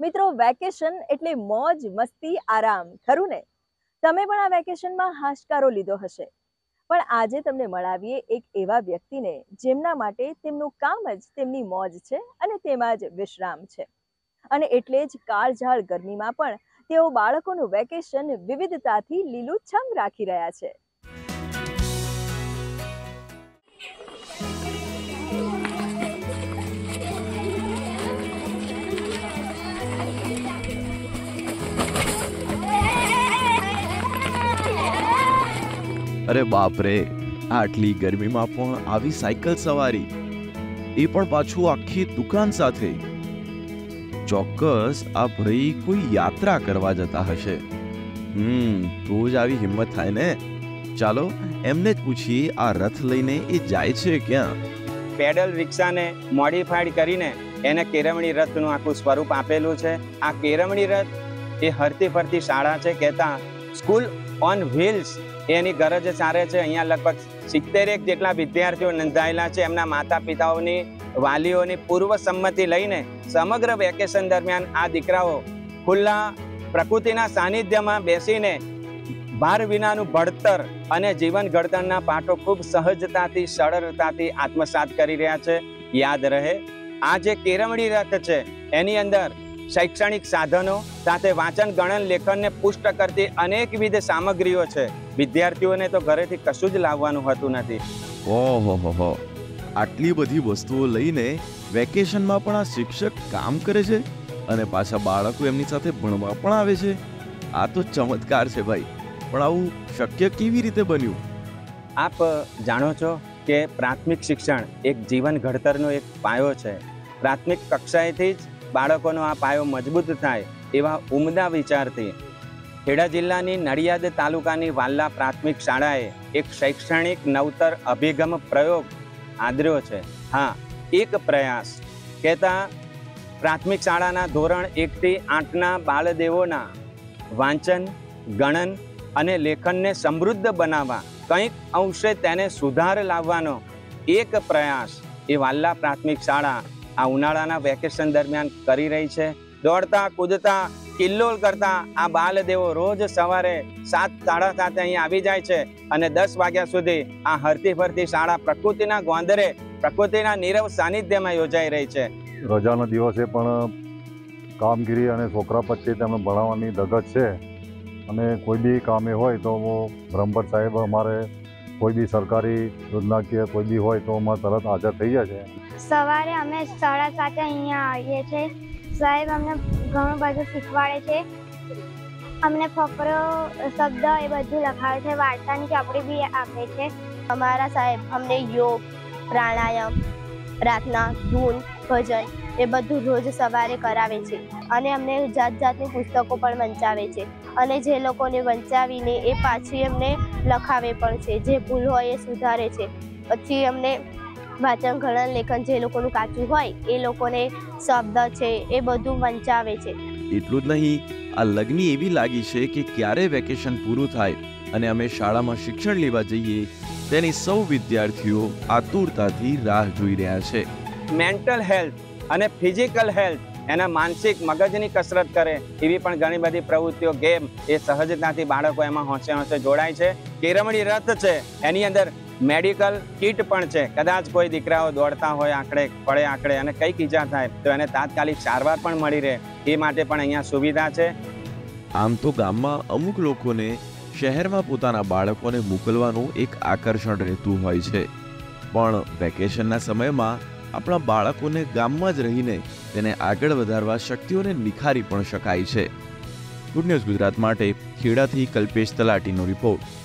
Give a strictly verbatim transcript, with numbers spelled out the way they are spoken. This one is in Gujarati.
મિત્રો, વેકેશન એટલે મોજ મસ્તી આરામ, ખરું ને? તમે પણ આ વેકેશનમાં હાશકારો લીધો હશે, પણ આજે તમને મળાવીએ એક એવા વ્યક્તિને જેમના માટે તેમનું કામ જ તેમની મોજ છે અને તેમાં જ વિશ્રામ છે. અને એટલે જ કાળઝાળ ગરમીમાં પણ તેઓ બાળકોનું વેકેશન વિવિધતાથી લીલુંછમ રાખી રહ્યા છે. અરે બાપ રે, આટલી ગરમીમાં પણ આવી સાયકલ સવારી, એ પણ પાછું આખી દુકાન સાથે. ચોક્કસ આ ભાઈ કોઈ યાત્રા કરવા જતા હશે. હમ તો જ આવી હિંમત થાય ને. ચાલો એમને જ પૂછીએ, આ રથ લઈને એ જાય છે ક્યાં? પેડલ રિક્ષાને મોડિફાઈડ કરીને એને કેળવણી રથનું આખું સ્વરૂપ આપેલું છે. આ કેળવણી રથ એ હરતી ફરતી શાળા છે, કહેતા સ્કૂલ ઓન વ્હીલ્સ એની ગરજ સારે છે. અહીંયા લગભગ સિત્તેર એક જેટલા વિદ્યાર્થીઓ નોંધાયેલા છે. એમના માતા પિતાઓની, વાલીઓની પૂર્વ સંમતિ લઈને સમગ્ર વેકેશન દરમિયાન આ દીકરાઓ ખુલ્લા પ્રકૃતિના સાનિધ્યમાં બેસીને ભાર વિનાનું ભણતર અને જીવન ઘડતરના પાઠો ખૂબ સહજતાથી, સરળતાથી આત્મસાત કરી રહ્યા છે. યાદ રહે, આ જે કેળવણી રથ છે એની અંદર શૈક્ષણિક સાધનો સાથે વાંચન, ગણન, લેખનને પુષ્ટ કરતી અનેકવિધ સામગ્રીઓ છે. વિદ્યાર્થીઓને તો ઘરેથી કશું જ લાવવાનું હોતું નથી. ઓહો હો હો, આટલી બધી વસ્તુઓ લઈને વેકેશનમાં પણ આ શિક્ષક કામ કરે છે અને પાછા બાળકો એમની સાથે ભણવા પણ આવે છે. આ તો ચમત્કાર છે ભાઈ. પણ આવું શક્ય કેવી રીતે બન્યું? આપ જાણો છો કે પ્રાથમિક શિક્ષણ એક જીવન ઘડતરનો એક પાયો છે. પ્રાથમિક કક્ષાએથી જ બાળકોનો આ પાયો મજબૂત થાય એવા ઉમદા વિચારથી ખેડા જિલ્લાની નડિયાદ તાલુકાની વાલ્લા પ્રાથમિક શાળાએ એક શૈક્ષણિક નવતર અભિગમ પ્રયોગ આદર્યો છે. હા, એક પ્રયાસ કહેતા પ્રાથમિક શાળાના ધોરણ એકથી આઠના બાળદેવોના વાંચન, ગણન અને લેખનને સમૃદ્ધ બનાવવા, કંઈક અંશે તેને સુધાર લાવવાનો એક પ્રયાસ એ વાલ્લા પ્રાથમિક શાળા આ ઉનાળાના વેકેશન દરમિયાન કરી રહી છે. દોડતા કૂદતા કિલ્લોલ કરતા આ બાલદેવો રોજ સવારે સાત સાડા સાતે અહીંયા આવી જાય છે અને દસ વાગ્યા સુધી આ હરતી ફરતી શાળા પ્રકૃતિના ગોંદરે, પ્રકૃતિના નીરવ સાનિધ્યમાં યોજાઈ રહી છે. રજાના દિવસે પણ કામગીરી અને છોકરા પછી તેમને ભણાવવાની ધગત છે. અને કોઈ બી કામે હોય તો બ્રહ્મભટ્ટ સાહેબ અમારે કોઈ બી સરકારી યોજના કે કોઈ બી હોય તો અમારે તરત હાજર થઈ જાય છે. સવારે અમે સાડા સાતે અહીંયા આવીએ છીએ. સાહેબ અમને ઘણું બધું શીખવાડે છે. અમને ફકરો, શબ્દ એ બધું લખાવે છે. વાર્તાની ચોપડી બી આપે છે. અમારા સાહેબ અમને યોગ, પ્રાણાયામ, પ્રાર્થના, ધૂન, ભજન એ બધું રોજ સવારે કરાવે છે અને અમને જાત જાતની પુસ્તકો પણ વંચાવે છે અને જે લોકોને વંચાવીને એ પાછી અમને લખાવે પણ છે. જે ભૂલ હોય એ સુધારે છે. પછી અમને વાંચન, ગણન, લેખન જે લોકોનું કાચું હોય એ લોકોને શબ્દ છે એ બધું વંચાવે છે. એટલું જ નહીં, આ લગ્ની એવી લાગી છે કે ક્યારે વેકેશન પૂરું થાય અને અમે શાળામાં શિક્ષણ લેવા જઈએ તેની સૌ વિદ્યાર્થીઓ આતુરતાથી રાહ જોઈ રહ્યા છે. મેન્ટલ હેલ્થ અને ફિઝિકલ હેલ્થ, એના માનસિક મગજની કસરત કરે એવી પણ ઘણી બધી પ્રવૃત્તિઓ, ગેમ એ સહજતાથી બાળકો એમાં હોંશે હોંશે જોડાય છે. કેળવણી રથ છે એની અંદર મેડિકલ કિટ પણ છે. કદાચ કોઈ દીકરાઓ દોડતા હોય આંકડે પડે આંકડે અને કંઈક ઈજા થાય તો એને તાત્કાલિક સારવાર પણ મળી રહે એ માટે પણ અહીંયા સુવિધા છે. આમ તો ગામમાં અમુક લોકોને શહેરમાં પોતાના બાળકોને મોકલવાનું એક આકર્ષણ રહેતું હોય છે, પણ વેકેશનના સમયમાં આપણા બાળકોને ગામમાં જ રહીને તેને આગળ વધારવા શક્તિઓને નિખારી પણ શકાય છે. ગુડ ન્યૂઝ ગુજરાત માટે ખેડાથી કલ્પેશ તલાટીનો રિપોર્ટ.